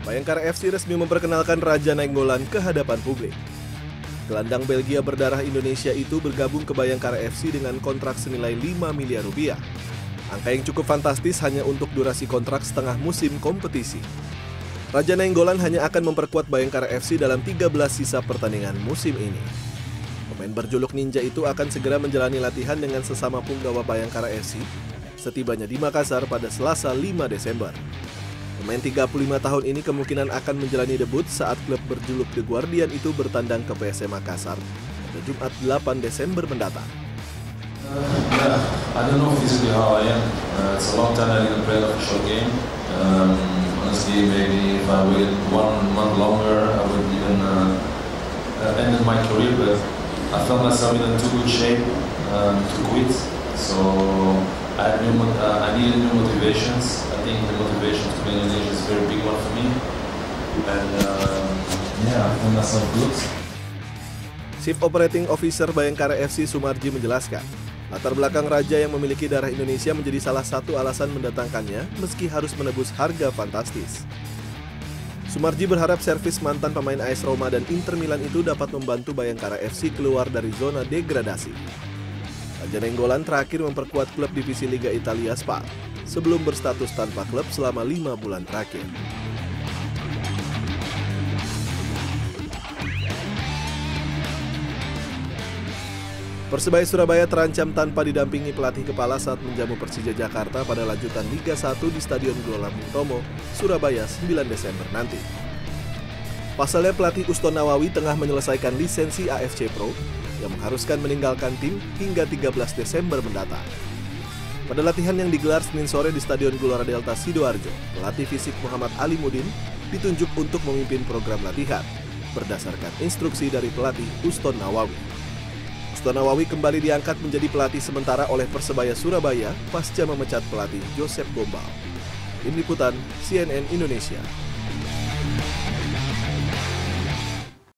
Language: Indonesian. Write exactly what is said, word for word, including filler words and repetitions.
Bayangkara F C resmi memperkenalkan Raja Nainggolan ke hadapan publik. Gelandang Belgia berdarah Indonesia itu bergabung ke Bayangkara F C dengan kontrak senilai lima miliar rupiah. Angka yang cukup fantastis hanya untuk durasi kontrak setengah musim kompetisi. Raja Nainggolan hanya akan memperkuat Bayangkara F C dalam tiga belas sisa pertandingan musim ini. Pemain berjuluk Ninja itu akan segera menjalani latihan dengan sesama punggawa Bayangkara F C setibanya di Makassar pada Selasa lima Desember. Pemain tiga puluh lima tahun ini kemungkinan akan menjalani debut saat klub berjuluk The Guardian itu bertandang ke P S M Makassar pada Jumat delapan Desember mendatang. Uh, yeah, I don't know physically how I am. Uh, it's a long time I didn't play an official game. Um, honestly, maybe if I waited one month longer, I would even uh, uh, ended my career. But I felt myself in a too good shape um, to quit. So I, had new, uh, I needed new motivations. I think the motivation to be in Indonesia is a very big one for me. And uh, yeah, I feel myself good. Chief Operating Officer Bayangkara F C Sumarji menjelaskan, latar belakang Raja yang memiliki darah Indonesia menjadi salah satu alasan mendatangkannya meski harus menebus harga fantastis. Sumarji berharap servis mantan pemain A S Roma dan Inter Milan itu dapat membantu Bayangkara F C keluar dari zona degradasi. Raja Nainggolan terakhir memperkuat klub divisi Liga Italia Spal sebelum berstatus tanpa klub selama lima bulan terakhir. Persebaya Surabaya terancam tanpa didampingi pelatih kepala saat menjamu Persija Jakarta pada lanjutan Liga satu di Stadion Gelora Bung Tomo, Surabaya sembilan Desember nanti. Pasalnya pelatih Uston Nawawi tengah menyelesaikan lisensi A F C Pro yang mengharuskan meninggalkan tim hingga tiga belas Desember mendatang. Pada latihan yang digelar Senin sore di Stadion Gelora Delta Sidoarjo, pelatih fisik Muhammad Ali Mudin ditunjuk untuk memimpin program latihan berdasarkan instruksi dari pelatih Uston Nawawi. Uston Nawawi kembali diangkat menjadi pelatih sementara oleh Persebaya Surabaya pasca memecat pelatih Joseph Gombal. Tim Liputan C N N Indonesia.